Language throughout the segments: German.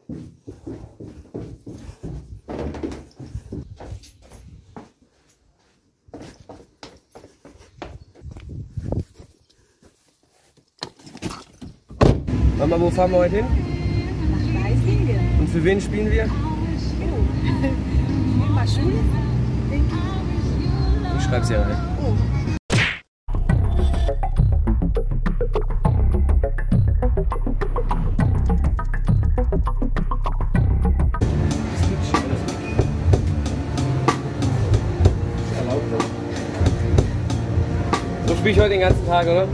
Mama, wo fahren wir heute hin? Nach Weißingen. Und für wen spielen wir? Mal Schule? Ich schreib's ja rein. Oh. So spiele ich heute den ganzen Tag, oder?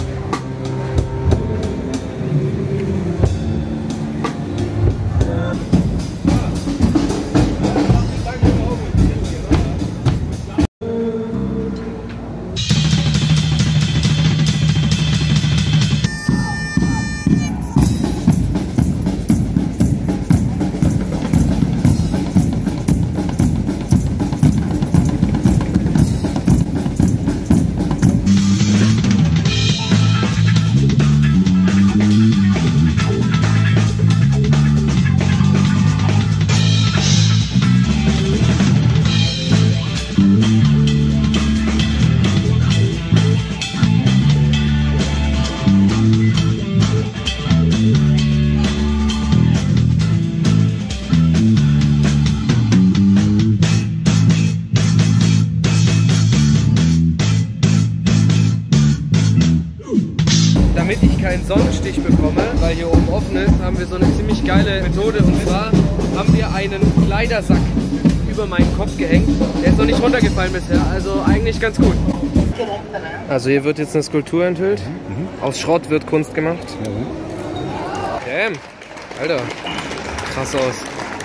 Damit ich keinen Sonnenstich bekomme, weil hier oben offen ist, haben wir so eine ziemlich geile Methode. Und zwar haben wir einen Kleidersack über meinen Kopf gehängt. Der ist noch nicht runtergefallen bisher, also eigentlich ganz gut. Also hier wird jetzt eine Skulptur enthüllt. Aus Schrott wird Kunst gemacht. Damn, Alter, krass aus.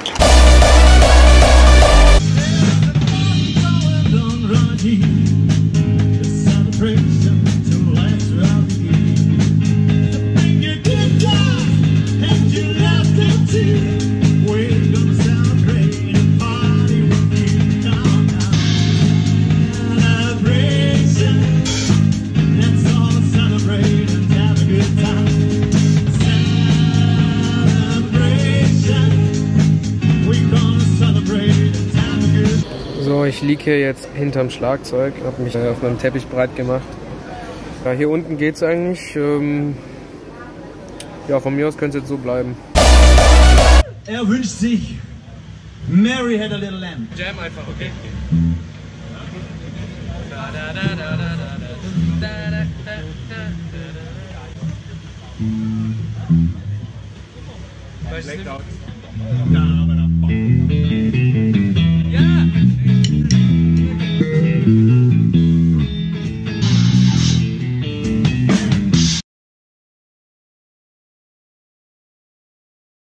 So, ich liege hier jetzt hinterm Schlagzeug, habe mich auf meinem Teppich breit gemacht. Ja, hier unten geht es eigentlich. Ja, von mir aus könnte es jetzt so bleiben. Er wünscht sich Mary Had a Little Lamb. Jam einfach, okay? Blackout.